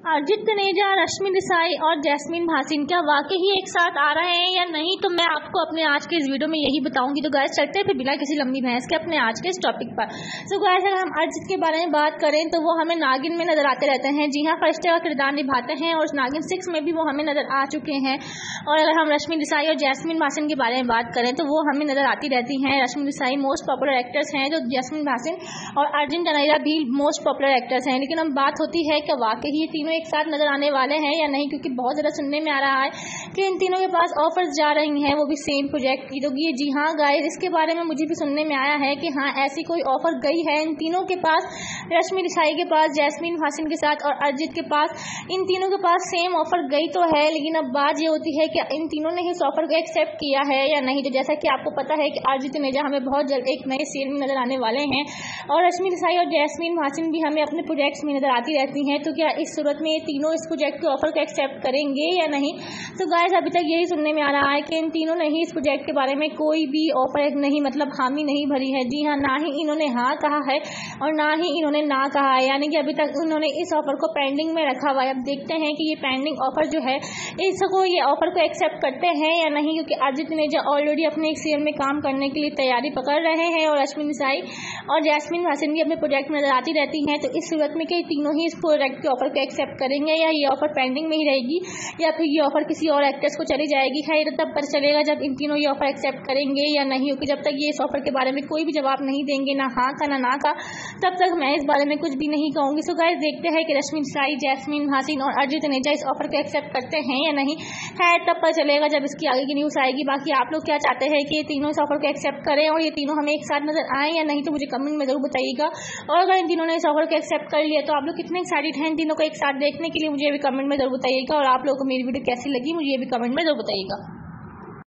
अर्जित तनेजा, रश्मि देसाई और जैस्मीन भासीन क्या वाकई ही एक साथ आ रहे हैं या नहीं, तो मैं आपको अपने आज के इस वीडियो में यही बताऊंगी। तो गाइस चलते हैं फिर बिना किसी लंबी बहस के अपने आज के इस टॉपिक पर। तो गाइस अगर हम अर्जित के बारे में बात करें तो वो हमें नागिन में नजर आते रहते हैं। जी हाँ, फरिश्ते का किरदार निभाते हैं और नागिन 6 में भी वो हमें नजर आ चुके हैं। और अगर हम रश्मि देसाई और जैस्मीन भासीन के बारे में बात करें तो वो हमें नजर आती रहती हैं। Rashmi Desai most popular actress हैं, जो जैस्मीन भासीन और अर्जुन तनेजा भी मोस्ट पॉपुलर एक्ट्रेस हैं। लेकिन अब बात होती है कि वाकई ही तीनों एक साथ नजर आने वाले हैं या नहीं, क्योंकि बहुत ज़्यादा सुनने में आ रहा है कि इन तीनों के पास ऑफर्स जा रही हैं, वो भी सेम प्रोजेक्ट की। तो ये जी हाँ गाइस, इसके बारे में मुझे भी सुनने में आया है कि हाँ ऐसी कोई ऑफर गई है इन तीनों के पास, रश्मि देसाई के पास, जैस्मीन भासीन के साथ और अर्जित के पास। इन तीनों के पास सेम ऑफर गई तो है, लेकिन अब बात ये होती है कि इन तीनों ने इस ऑफर को एक्सेप्ट किया है या नहीं। तो जैसा कि आपको पता है कि अर्जित तनेजा हमें बहुत जल्द एक नए सीरियल में नजर आने वाले हैं और रश्मि देसाई और जैस्मीन भासीन भी हमें अपने प्रोजेक्ट्स में नजर आती रहती हैं। तो क्या इस सूरत में ये तीनों इस प्रोजेक्ट के ऑफर को एक्सेप्ट करेंगे या नहीं? तो गाइस अभी तक यही सुनने में आ रहा है कि इन तीनों ने ही इस प्रोजेक्ट के बारे में कोई भी ऑफर नहीं, मतलब हामी नहीं भरी है। जी हाँ, ना ही इन्होंने हाँ कहा है और ना ही इन्होंने ना कहा है, यानी कि अभी तक उन्होंने इस ऑफर को पेंडिंग में रखा हुआ है। अब देखते हैं कि ये पेंडिंग ऑफर जो है इसको, ये ऑफर को एक्सेप्ट करते हैं या नहीं, क्योंकि अर्जित तनेजा ऑलरेडी अपने एक सीरियल में काम करने के लिए तैयारी पकड़ रहे हैं और रश्मि देसाई और जैस्मीन भासीन भी अपने प्रोजेक्ट में नजर आती रहती हैं। तो इस सूरत में कि तीनों ही इस प्रोजेक्ट के ऑफर को एक्सेप्ट करेंगे या ये ऑफर पेंडिंग में ही रहेगी या फिर ये ऑफर किसी और एक्ट्रेस को चली जाएगी, है तो तब पता चलेगा जब इन तीनों ये ऑफर एक्सेप्ट करेंगे या नहीं। क्योंकि जब तक ये इस ऑफर के बारे में कोई भी जवाब नहीं देंगे, ना हाँ का ना का, तब तक मैं इस बारे में कुछ भी नहीं कहूंगी। सो गाइस देखते हैं कि रश्मि देसाई, जैस्मीन भासीन और अर्जित तनेजा इस ऑफर को एक्सेप्ट करते हैं या नहीं, है तब पता चलेगा जब इसकी आगे की न्यूज आएगी। बाकी आप लोग क्या चाहते हैं कि ये तीनों इस ऑफर को एक्सेप्ट करें और ये तीनों हमें एक साथ नजर आए या नहीं, तो मुझे कमेंट में जरूर बताइएगा। और अगर इन तीनों ने इस ऑफर को एक्सेप्ट कर लिया तो आप लोग कितने एक्साइटेड हैं इन तीनों को एक साथ देखने के लिए, मुझे भी कमेंट में जरूर बताइएगा। और आप लोगों को मेरी वीडियो कैसी लगी मुझे भी कमेंट में जरूर बताइएगा।